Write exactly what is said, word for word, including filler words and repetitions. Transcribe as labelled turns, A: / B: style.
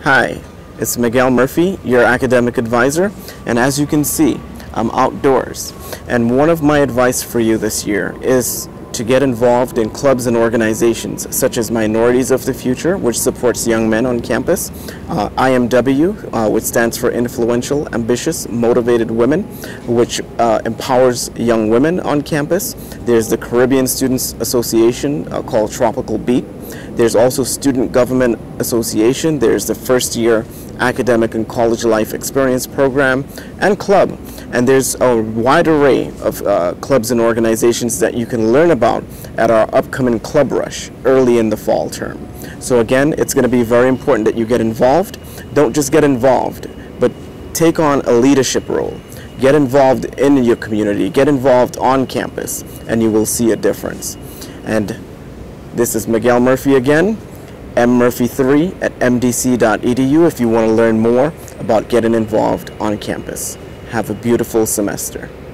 A: Hi, it's Miguel Murphy, your academic advisor, and as you can see, I'm outdoors. And one of my advice for you this year is to get involved in clubs and organizations such as Minorities of the Future, which supports young men on campus, uh, I M W, uh, which stands for Influential, Ambitious, Motivated Women, which uh, empowers young women on campus. There's the Caribbean Students Association uh, called Tropical Beat. There's also Student Government Association. There's the First Year Academic and College Life Experience Program and Club. And there's a wide array of uh, clubs and organizations that you can learn about at our upcoming Club Rush early in the fall term. So again, it's going to be very important that you get involved. Don't just get involved, but take on a leadership role. Get involved in your community, get involved on campus, and you will see a difference. And this is Miguel Murphy again, M Murphy three at M D C dot E D U if you want to learn more about getting involved on campus. Have a beautiful semester.